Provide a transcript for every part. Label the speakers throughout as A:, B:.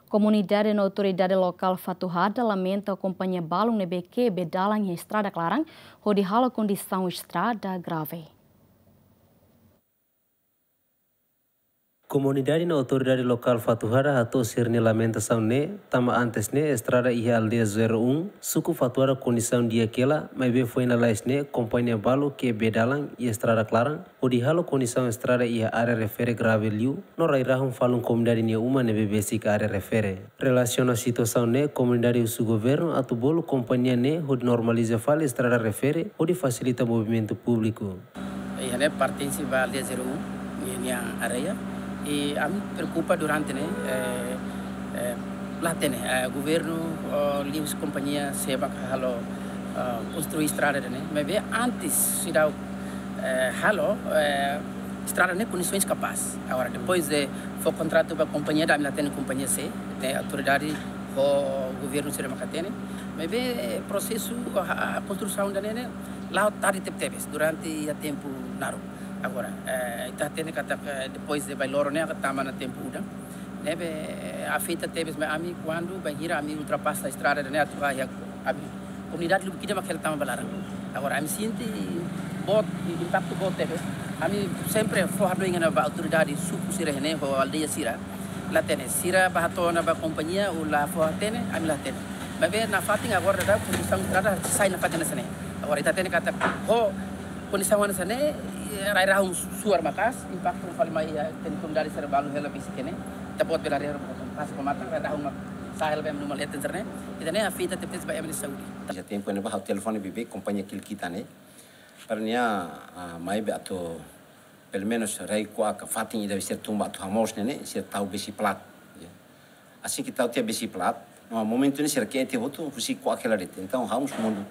A: Comunidade na autoridade local Fatuhada lamenta a companhia balão NBQ bedalang em estrada Clarang, onde hala condição estrada grave.
B: Comunidade na autoridade local Fatuhada atou ser ne lamentação ne tama antes ne estrada ia aldeia 01 suku Fatuhada condição dia aquela mas bem foi na lais ne companhia balo que bedalang e estrada Clarang onde hala condição estrada ia área refere grave liu no rairahum falum comunidade ne uma ne BBC que área refere relaciona a situação ne comunidade e o governo atu bolo companhia ne onde normaliza fala estrada refere onde facilita movimento público.
C: E ne pertence à aldeia 01 yang area. E a me preocupa durante lá tem governo livros companhia seba halo construir estrada mas bem antes se dá halo estrada nem condições capazes agora depois de foi contrato para a companhia da minha tem companhia C tem autoridade o governo se remakatene mas bem processo a construção da né lá tarde teve durante o tempo naro. Agora, está tendo que depois de bailoro né, estamos na tempo udah, né, a feita teve mas ami quando banheira ami ultrapassa a estrada né, atuar a comunidade lupa kita makel tama balarang. Agora, ami sinti bot impacto bot teve, ami sempre forrado ingin a autoridade suku sira né, o aldeia sira, lá tem sira bahatona ba companhia ou lá forra tem, ami lá tem. Mas bem na fatinha agora da condição estrada sai na fatinha sana. Agora está tendo kata condição mana sana rairah suar makas impacto fali mai ten comunidade serbalu hela bisi kene tapot bela rairah pas pemata rairah sahel bem numal heten serne ita ne afita tepes ba emni saudi
D: já tempo ne ba o telefone bibi companhia kilkita ne parnia mai be ato pelo menos rai qua ka fatin deve ser tumba to hamos ne ser tau bisi plat assim que tau te bisi plat no momento ne ser que te voto fusi qua aquela rete então vamos mundo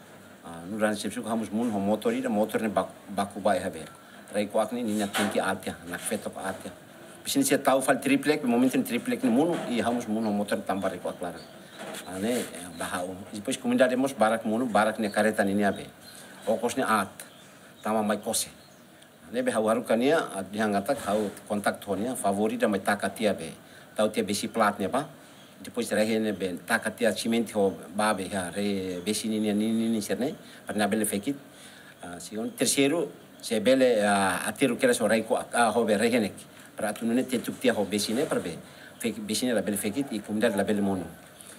D: no ran sepsu vamos mun ho motor ne baku bai habe rai ko akni ni tinki atia na feto ko atia bisin se tau fal triplek no momento triplek ni mun e vamos mun ho motor tambar ko clara ane bahau depois comunidade mos barak mun barak ne careta ni abe okos ne at tama mai kose ne be hawaru kania dihangata hau kontak thonia favorita mai takatia be tau te besi plat ne ba depois rehene ben takatia cimento babe ha re besini ni serne para bele fekit segundo terceiro se bele atiru kera so raiko ho be rehene para tu ne te tuktia ho besine para be besine la bele fekit e comunidade la bele mono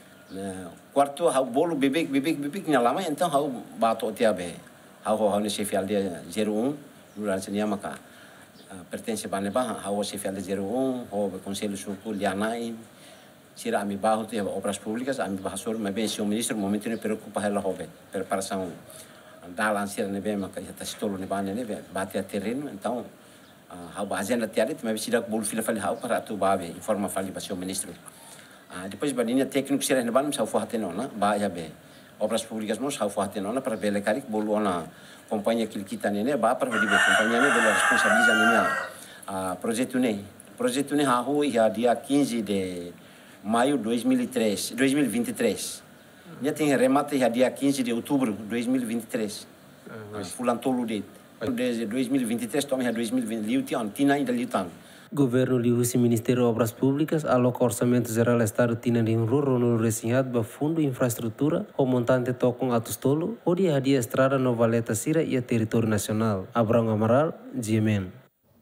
D: quarto ha bolo bebek nyalama então ha bato tia be ha ne chefe aldeia 01 durante nia maka pertence baneba ha o chefe aldeia 01 ho be conselho suku lianai sira ami bahu te obras públicas ami bahasor mas bem se o ministro no momento ne preocupa ela hobe preparação da lancia ne bem maka está estolo ne bane ne bate a terreno então a agenda tiare mas se dá bolo fila fali hau para tu babe informa fali para o ministro depois baninha técnico sira ne bane sa fo hateno na ba ya be obras públicas mos hau fo hateno na para bele carik bolo ona companhia kilkita ne ba para be companhia ne bele responsabiliza ne projeto ne ha ho ia dia 15 de maio 2023. Já tem remate já dia 15 de outubro de 2023. Fulantolo desde 2023 tome já 2020 liutan tina ainda liutan.
B: Governo liusi Ministério Obras Públicas aloca orçamento geral estado tina de ruro no resinhado ba fundo infraestrutura o montante tocam atustolo o dia estrada no Valeta Sira e a território nacional. Abrão Amaral, GMN.